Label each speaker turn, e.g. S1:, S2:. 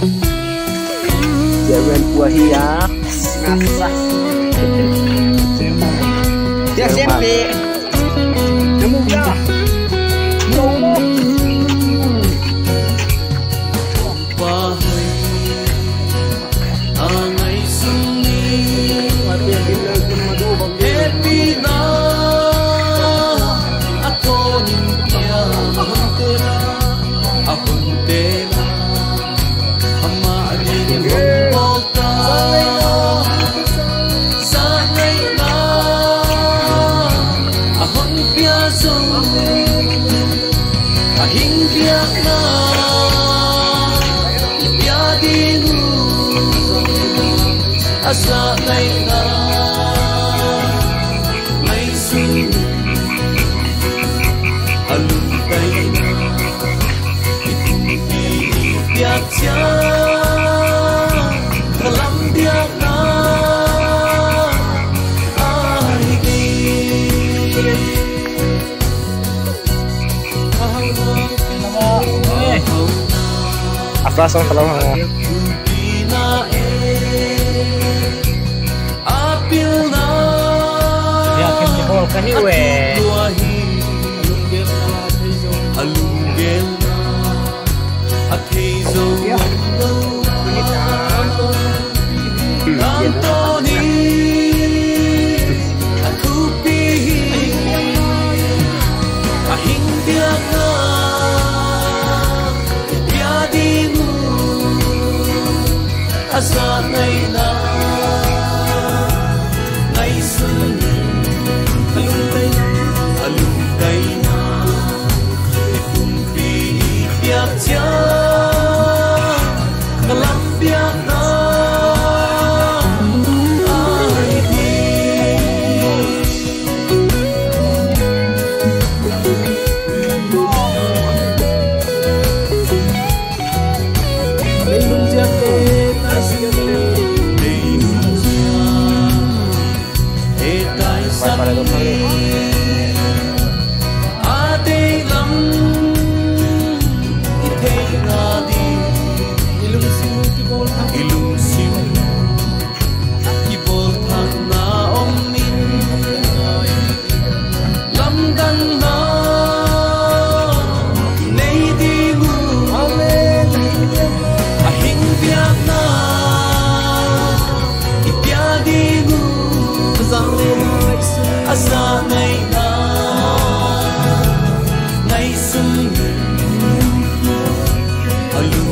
S1: Jangan buahia ngasah. Dia SMP. Nemu ya. Ngomong.
S2: Angai sunni happy na atonin kya ahontela ama alin volta sanay na ahon piaso ahing piak na ipiading asa ngay na ngay sun aluntay na ipinipiyat siya kalambiyak na
S1: Aplason kalau yakin jebol ke hiwe
S2: alunggel athizo Antoni aku pihi ahing biaka piadimu asa ngay na ngay sun aluntay na ikumpi piak siya kalambiak na asa ngay na ngay sun alun